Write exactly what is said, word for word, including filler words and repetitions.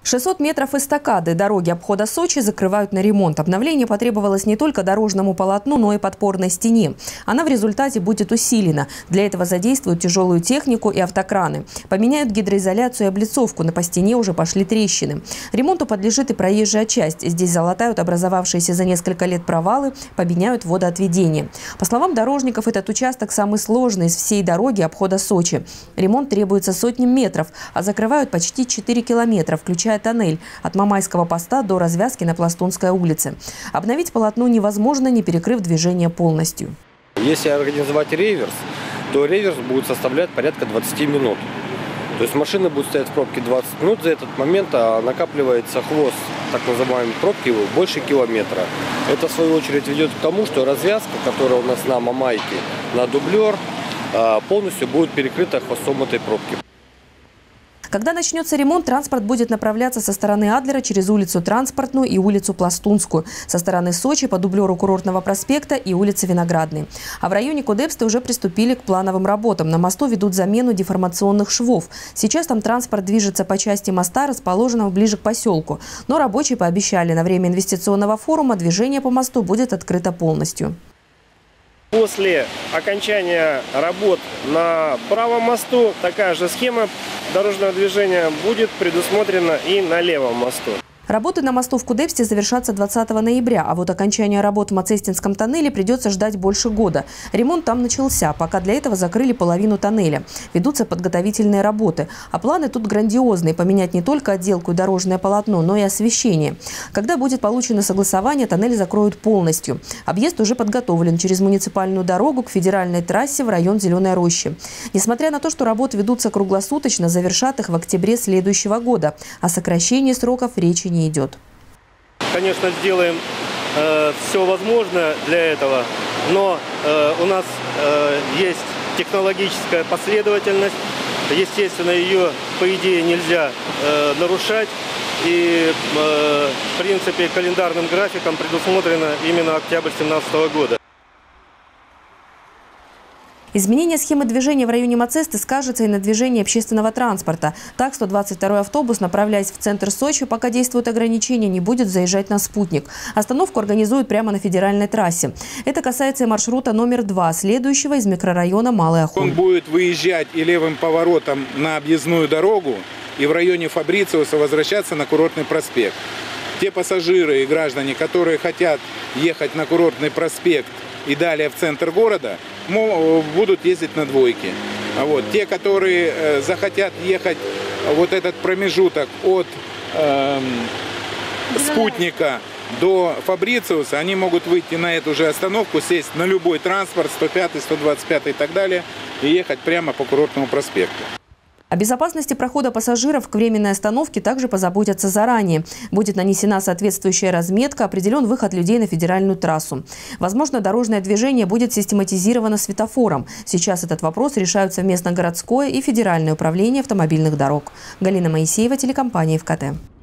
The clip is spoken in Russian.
шестьсот метров эстакады дороги обхода Сочи закрывают на ремонт. Обновление потребовалось не только дорожному полотну, но и подпорной стене. Она в результате будет усилена. Для этого задействуют тяжелую технику и автокраны. Поменяют гидроизоляцию и облицовку. На по стене уже пошли трещины. Ремонту подлежит и проезжая часть. Здесь залатают образовавшиеся за несколько лет провалы, поменяют водоотведение. По словам дорожников, этот участок самый сложный из всей дороги обхода Сочи. Ремонт требуется сотни метров, а закрывают почти четыре километра, включая тоннель от Мамайского поста до развязки на Пластунской улице. Обновить полотно невозможно, не перекрыв движение полностью. Если организовать реверс, то реверс будет составлять порядка двадцати минут. То есть машины будут стоять в пробке двадцать минут, за этот момент а накапливается хвост так называемой пробки больше километра. Это в свою очередь ведет к тому, что развязка, которая у нас на Мамайке, на дублер, полностью будет перекрыта хвостом этой пробки. Когда начнется ремонт, транспорт будет направляться со стороны Адлера через улицу Транспортную и улицу Пластунскую, со стороны Сочи по дублеру Курортного проспекта и улицы Виноградной. А в районе Кудепсты уже приступили к плановым работам. На мосту ведут замену деформационных швов. Сейчас там транспорт движется по части моста, расположенного ближе к поселку. Но рабочие пообещали, на время инвестиционного форума движение по мосту будет открыто полностью. После окончания работ на правом мосту такая же схема дорожного движения будет предусмотрена и на левом мосту. Работы на мосту в Кудепсте завершатся двадцатого ноября, а вот окончание работ в Мацестинском тоннеле придется ждать больше года. Ремонт там начался, пока для этого закрыли половину тоннеля. Ведутся подготовительные работы. А планы тут грандиозные – поменять не только отделку и дорожное полотно, но и освещение. Когда будет получено согласование, тоннель закроют полностью. Объезд уже подготовлен через муниципальную дорогу к федеральной трассе в район Зеленой Рощи. Несмотря на то, что работы ведутся круглосуточно, завершат их в октябре следующего года. О сокращении сроков речи не идет. Конечно, сделаем э, все возможное для этого, но э, у нас э, есть технологическая последовательность. Естественно, ее, по идее, нельзя э, нарушать. И, э, в принципе, календарным графиком предусмотрено именно октябрь две тысячи семнадцатого года. Изменение схемы движения в районе Мацесты скажется и на движении общественного транспорта. Так, сто двадцать второй автобус, направляясь в центр Сочи, пока действуют ограничения, не будет заезжать на «Спутник». Остановку организуют прямо на федеральной трассе. Это касается и маршрута номер два, следующего из микрорайона Малый Ахун. Он будет выезжать и левым поворотом на объездную дорогу, и в районе Фабрициуса возвращаться на Курортный проспект. Те пассажиры и граждане, которые хотят ехать на Курортный проспект и далее в центр города, будут ездить на двойке. А вот те, которые э, захотят ехать вот этот промежуток от э, Спутника до Фабрициуса, они могут выйти на эту же остановку, сесть на любой транспорт, сто пятый, сто двадцать пятый и так далее, и ехать прямо по Курортному проспекту. О безопасности прохода пассажиров к временной остановке также позаботятся заранее. Будет нанесена соответствующая разметка, определен выход людей на федеральную трассу. Возможно, дорожное движение будет систематизировано светофором. Сейчас этот вопрос решают совместно городское и федеральное управление автомобильных дорог. Галина Моисеева, телекомпания ФКТ.